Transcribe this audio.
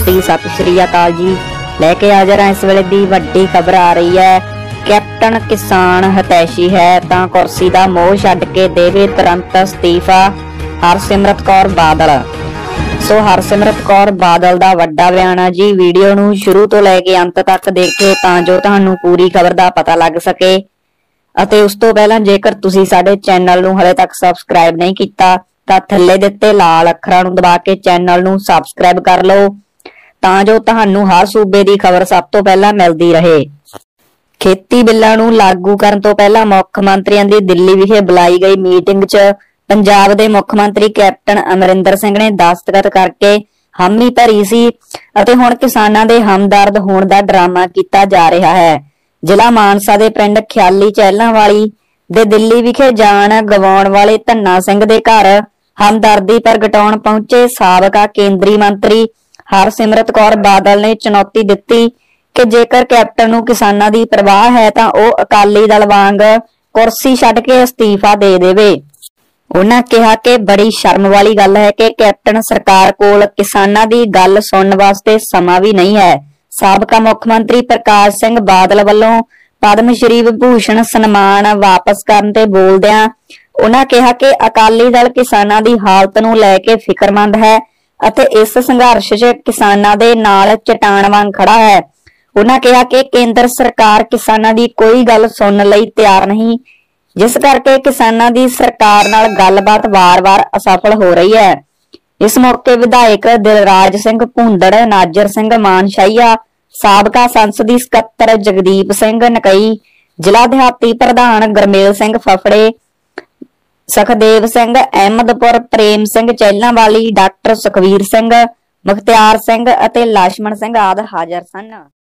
ਦੋਸਤੀ सत श्री अकाल जी। लेके हाजिर है इस वेले दी वड्डी खबर आ रही है। कैप्टन किसान हितैषी है तां कुर्सी दा मोह छड्ड के देवे तुरंत अस्तीफा हरसिमरत कौर बादल। सो हरसिमरत कौर बादल दा वड्डा बयान है जी। वीडियो नूं शुरू तो लैके अंत तक देखिओ तां जो तुहानूं पूरी खबर दा पता लग सके। ਅਤੇ ਉਸ ਤੋਂ ਪਹਿਲਾਂ ਜੇਕਰ ਤੁਸੀਂ ਸਾਡੇ ਚੈਨਲ ਨੂੰ ਹਲੇ ਤੱਕ ਸਬਸਕ੍ਰਾਈਬ ਨਹੀਂ ਕੀਤਾ ਤਾਂ ਥੱਲੇ ਦਿੱਤੇ ਲਾਲ ਅੱਖਰਾਂ ਨੂੰ ਦਬਾ ਕੇ ਚੈਨਲ ਨੂੰ ਸਬਸਕ੍ਰਾਈਬ ਕਰ ਲਓ ਤਾਂ ਜੋ ਤੁਹਾਨੂੰ ਹਰ ਸੂਬੇ ਦੀ ਖਬਰ ਸਭ ਤੋਂ ਪਹਿਲਾਂ ਮਿਲਦੀ ਰਹੇ। ਖੇਤੀ ਬਿੱਲਾਂ ਨੂੰ ਲਾਗੂ ਕਰਨ ਤੋਂ ਪਹਿਲਾਂ ਮੁੱਖ ਮੰਤਰੀਆਂ ਦੀ ਦਿੱਲੀ ਵਿਖੇ ਬੁਲਾਈ ਗਈ ਮੀਟਿੰਗ 'ਚ ਪੰਜਾਬ ਦੇ ਮੁੱਖ ਮੰਤਰੀ ਕੈਪਟਨ ਅਮਰਿੰਦਰ ਸਿੰਘ ਨੇ ਦਸਤਖਤ ਕਰਕੇ ਹਾਮੀ ਭਰੀ ਸੀ ਅਤੇ ਹੁਣ ਕਿਸਾਨਾਂ ਦੇ ਹਮਦਰਦ ਹੋਣ ਦਾ ਡਰਾਮਾ ਕੀਤਾ ਜਾ ਰਿਹਾ ਹੈ। ਜ਼ਿਲ੍ਹਾ ਮਾਨਸਾ ਦੇ ਪਿੰਡ ਖਿਆਲੀ ਚਹਿਲਾਂਵਾਲੀ ਦੇ ਦਿੱਲੀ ਵਿਖੇ ਜਾਨ ਗਵਾਉਣ ਵਾਲੇ ਧੰਨਾ ਸਿੰਘ ਦੇ ਘਰ ਹਮਦਰਦੀ ਪ੍ਰਗਟਾਉਣ ਪਹੁੰਚੇ ਸਾਬਕਾ ਕੇਂਦਰੀ ਮੰਤਰੀ ਹਰਸਿਮਰਤ ਕੌਰ ਬਾਦਲ ਨੇ ਚੁਣੌਤੀ ਦਿੱਤੀ ਕਿ ਜੇਕਰ ਕੈਪਟਨ ਨੂੰ ਕਿਸਾਨਾਂ ਦੀ ਪਰਵਾਹ ਹੈ ਤਾਂ ਉਹ ਅਕਾਲੀ ਦਲ ਵਾਂਗ ਕੁਰਸੀ ਛੱਡ ਕੇ ਅਸਤੀਫਾ ਦੇ ਦੇਵੇ। ਉਹਨਾਂ ਕਿਹਾ ਕਿ ਬੜੀ ਸ਼ਰਮ ਵਾਲੀ ਗੱਲ ਹੈ ਕਿ ਕੈਪਟਨ ਸਰਕਾਰ ਕੋਲ ਕਿਸਾਨਾਂ ਦੀ ਗੱਲ ਸੁਣਨ ਵਾਸਤੇ ਸਮਾਂ ਵੀ ਨਹੀਂ ਹੈ। ਸਾਬਕਾ ਮੁੱਖ ਮੰਤਰੀ ਪ੍ਰਕਾਸ਼ ਸਿੰਘ ਬਾਦਲ ਵੱਲੋਂ ਪਦਮ ਸ਼੍ਰੀ ਵਿਭੂਸ਼ਣ ਸਨਮਾਨ ਵਾਪਸ ਕਰਨ ਤੇ ਬੋਲਦਿਆਂ ਉਹਨਾਂ ਕਿਹਾ ਕਿ ਅਕਾਲੀ ਦਲ ਕਿਸਾਨਾਂ ਦੀ ਹਾਲਤ ਨੂੰ ਲੈ ਕੇ ਫਿਕਰਮੰਦ ਹੈ ਅਤੇ ਇਸ ਸੰਘਰਸ਼ 'ਚ ਕਿਸਾਨਾਂ ਦੇ ਨਾਲ ਚਟਾਨ ਵਾਂਗ ਖੜਾ ਹੈ। ਉਹਨਾਂ ਕਿਹਾ ਕਿ ਕੇਂਦਰ ਸਰਕਾਰ ਕਿਸਾਨਾਂ ਦੀ ਕੋਈ ਗੱਲ ਸੁਣਨ ਲਈ ਤਿਆਰ ਨਹੀਂ, ਜਿਸ ਕਰਕੇ ਕਿਸਾਨਾਂ ਦੀ ਸਰਕਾਰ ਨਾਲ ਗੱਲਬਾਤ ਵਾਰ-ਵਾਰ ਅਸਫਲ ਹੋ ਰਹੀ ਹੈ। ਇਸ ਮੌਕੇ ਵਿਧਾਇਕ ਦਿਲਰਾਜ ਸਿੰਘ ਭੁੰਦੜ, ਨਾਜਰ ਸਿੰਘ ਮਾਨਸ਼ਾਹੀਆ, ਸਾਬਕਾ ਸੰਸਦੀ ਸਕੱਤਰ ਜਗਦੀਪ ਸਿੰਘ ਨਕਈ, ਜ਼ਿਲ੍ਹਾ ਦਿਹਾਤੀ ਪ੍ਰਧਾਨ ਗਰਮੇਲ ਸਿੰਘ ਫਫੜੇ, ਸਖਦੇਵ ਸਿੰਘ ਅਹਿਮਦਪੁਰ, ਪ੍ਰੇਮ ਸਿੰਘ ਚਹਿਲਾਂਵਾਲੀ, ਡਾਕਟਰ ਸੁਖਵੀਰ ਸਿੰਘ, ਮੁਖਤਿਆਰ ਸਿੰਘ ਅਤੇ ਲਛਮਣ ਸਿੰਘ ਆਦਿ ਹਾਜ਼ਰ ਸਨ।